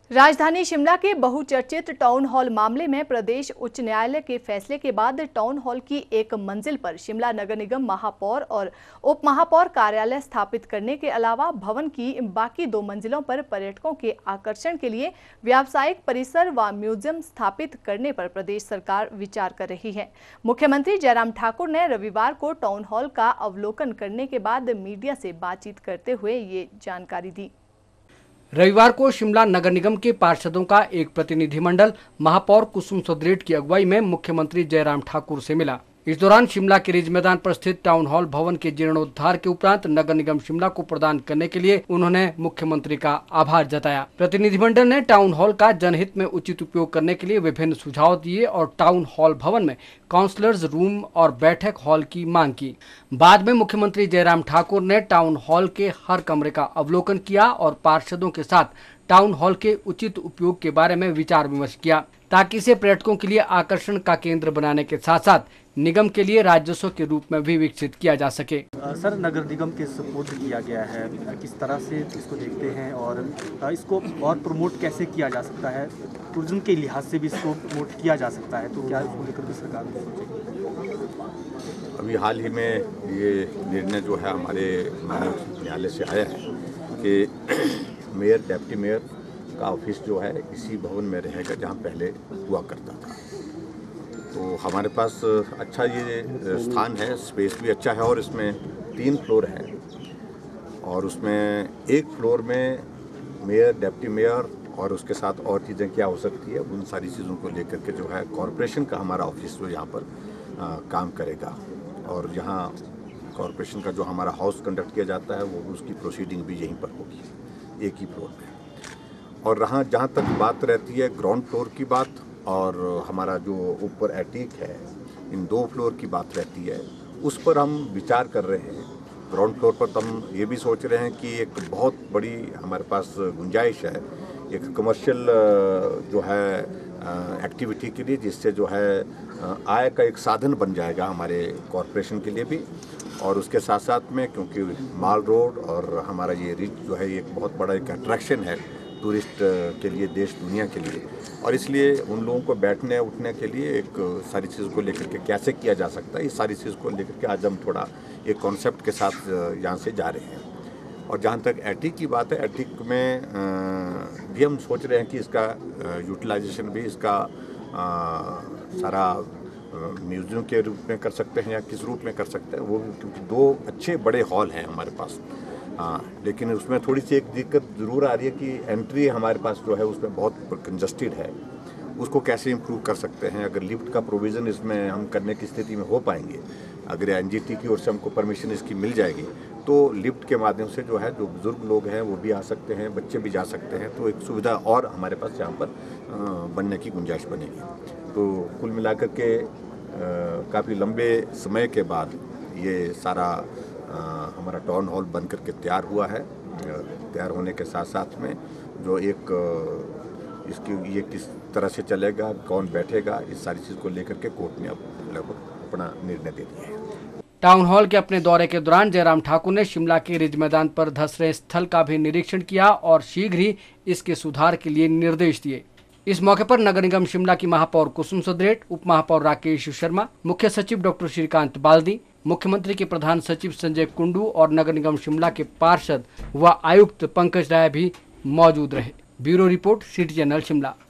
राजधानी शिमला के बहुचर्चित टाउन हॉल मामले में प्रदेश उच्च न्यायालय के फैसले के बाद टाउन हॉल की एक मंजिल पर शिमला नगर निगम महापौर और उप महापौर कार्यालय स्थापित करने के अलावा भवन की बाकी 2 मंजिलों पर पर्यटकों के आकर्षण के लिए व्यावसायिक परिसर व म्यूजियम स्थापित करने पर प्रदेश सरकार विचार कर रही है। मुख्यमंत्री जयराम ठाकुर ने रविवार को टाउन हॉल का अवलोकन करने के बाद मीडिया से बातचीत करते हुए ये जानकारी दी। रविवार को शिमला नगर निगम के पार्षदों का एक प्रतिनिधिमंडल महापौर कुसुम सदरेट की अगुवाई में मुख्यमंत्री जयराम ठाकुर से मिला। इस दौरान शिमला के रिज मैदान पर स्थित टाउन हॉल भवन के जीर्णोद्धार के उपरांत नगर निगम शिमला को प्रदान करने के लिए उन्होंने मुख्यमंत्री का आभार जताया। प्रतिनिधिमंडल ने टाउन हॉल का जनहित में उचित उपयोग करने के लिए विभिन्न सुझाव दिए और टाउन हॉल भवन में काउंसलर्स रूम और बैठक हॉल की मांग की। बाद में मुख्यमंत्री जयराम ठाकुर ने टाउन हॉल के हर कमरे का अवलोकन किया और पार्षदों के साथ टाउन हॉल के उचित उपयोग के बारे में विचार विमर्श किया ताकि इसे पर्यटकों के लिए आकर्षण का केंद्र बनाने के साथ साथ निगम के लिए राजस्व के रूप में भी विकसित किया जा सके। सर, नगर निगम के सपोर्ट किया गया है, किस तरह से इसको देखते हैं और इसको और प्रमोट कैसे किया जा सकता है, टूरिज्म के लिहाज से भी इसको प्रमोट किया जा सकता है, तो क्या इसको लेकर भी सरकार को सोचेगी? अभी हाल ही में ये निर्णय जो है हमारे माननीय न्यायालय से आया है कि मेयर डिप्टी मेयर का ऑफिस जो है इसी भवन में रहेगा जहाँ पहले हुआ करता था। तो हमारे पास अच्छा ये स्थान है, स्पेस भी अच्छा है और इसमें 3 फ्लोर है और उसमें एक फ्लोर में मेयर डिप्टी मेयर और उसके साथ और चीज़ें क्या हो सकती है उन सारी चीज़ों को लेकर के जो है कॉरपोरेशन का हमारा ऑफिस जो यहाँ पर काम करेगा और यहाँ कॉरपोरेशन का जो हमारा हाउस कंडक्ट किया जाता है वो उसकी प्रोसीडिंग भी यहीं पर होगी एक ही फ्लोर में। और जहाँ तक बात रहती है ग्राउंड फ्लोर की बात और हमारा जो ऊपर एटीक है, इन 2 फ्लोर की बात रहती है, उस पर हम विचार कर रहे हैं। ग्राउंड फ्लोर पर तो हम ये भी सोच रहे हैं कि एक बहुत बड़ी हमारे पास गुंजाइश है एक कमर्शियल जो है एक्टिविटी के लिए, जिससे जो है आय का एक साधन बन जाएगा हमारे कॉरपोरेशन के लिए भी और उसके साथ साथ में क्योंकि माल रोड और हमारा ये रिज जो है एक बहुत बड़ा एक अट्रैक्शन है टूरिस्ट के लिए, देश दुनिया के लिए, और इसलिए उन लोगों को बैठने उठने के लिए एक सारी चीज़ को लेकर के कैसे किया जा सकता है, इस सारी चीज़ को लेकर के आज हम थोड़ा एक कॉन्सेप्ट के साथ यहाँ से जा रहे हैं। और जहाँ तक एटिक की बात है, एटिक में भी हम सोच रहे हैं कि इसका यूटिलाइजेशन भी इसका सारा म्यूजियम के रूप में कर सकते हैं या किस रूप में कर सकते हैं वो, क्योंकि 2 अच्छे बड़े हॉल हैं हमारे पास। लेकिन उसमें थोड़ी सी एक दिक्कत ज़रूर आ रही है कि एंट्री हमारे पास जो है उसमें बहुत कंजस्टेड है, उसको कैसे इम्प्रूव कर सकते हैं। अगर लिफ्ट का प्रोविज़न इसमें हम करने की स्थिति में हो पाएंगे, अगर एनजीटी की ओर से हमको परमिशन इसकी मिल जाएगी तो लिफ्ट के माध्यम से जो है जो बुज़ुर्ग लोग हैं वो भी आ सकते हैं, बच्चे भी जा सकते हैं, तो एक सुविधा और हमारे पास यहाँ पर बनने की गुंजाइश बनेगी। तो कुल मिलाकर के काफ़ी लंबे समय के बाद ये सारा हमारा टाउन हॉल बन करके तैयार हुआ है। तैयार होने के साथ साथ में जो एक इसकी ये किस तरह से चलेगा, कौन बैठेगा, इस सारी चीज़ को लेकर के कोर्ट ने अब लगभग अपना निर्णय दे दिया है। टाउन हॉल के अपने दौरे के दौरान जयराम ठाकुर ने शिमला के रिज मैदान पर धंस रहे स्थल का भी निरीक्षण किया और शीघ्र ही इसके सुधार के लिए निर्देश दिए। इस मौके पर नगर निगम शिमला की महापौर कुसुम सदरेट, उप महापौर राकेश शर्मा, मुख्य सचिव डॉक्टर श्रीकांत बाल्दी, मुख्यमंत्री के प्रधान सचिव संजय कुंडू और नगर निगम शिमला के पार्षद व आयुक्त पंकज राय भी मौजूद रहे। Bureau report, city channel Shimla.